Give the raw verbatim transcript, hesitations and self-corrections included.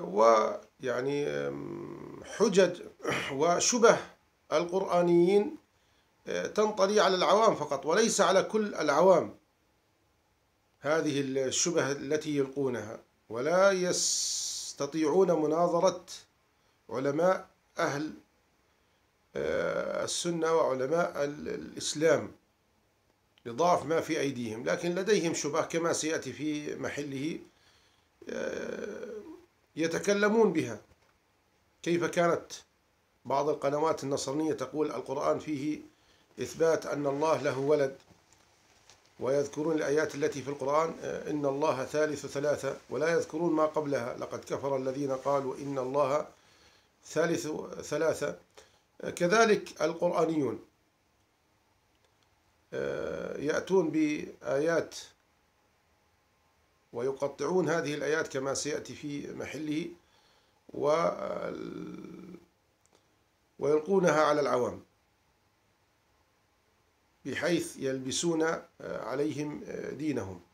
ويعني حجج وشبه القرآنيين تنطلي على العوام فقط وليس على كل العوام هذه الشبه التي يلقونها، ولا يستطيعون مناظرة علماء أهل السنة وعلماء الإسلام لضعف ما في أيديهم، لكن لديهم شبه كما سيأتي في محله يتكلمون بها. كيف كانت بعض القنوات النصرانية تقول القرآن فيه إثبات أن الله له ولد، ويذكرون الآيات التي في القرآن إن الله ثالث ثلاثة، ولا يذكرون ما قبلها لقد كفر الذين قالوا إن الله ثالث ثلاثة. كذلك القرآنيون يأتون بآيات ويقطعون هذه الآيات كما سيأتي في محله ويلقونها على العوام بحيث يلبسون عليهم دينهم.